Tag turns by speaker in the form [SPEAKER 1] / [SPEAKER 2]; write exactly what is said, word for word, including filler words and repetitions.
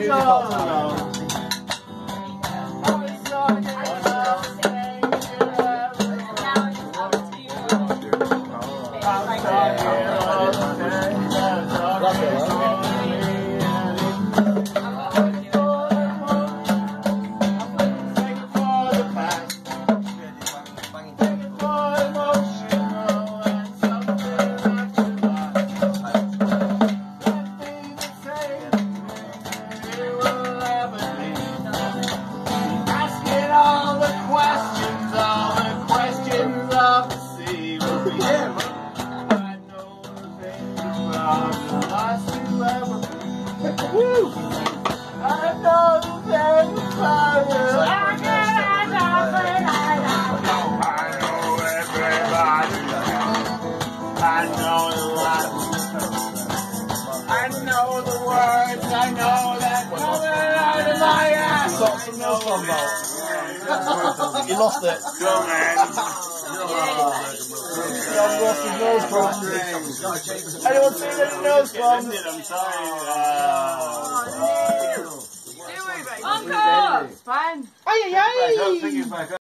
[SPEAKER 1] music off. You lost it. Go, man. I've lost his nose from. Anyone seen his nose from? I'm sorry. Uh,
[SPEAKER 2] Uncle! It's fine.
[SPEAKER 1] Ay, ay, ay!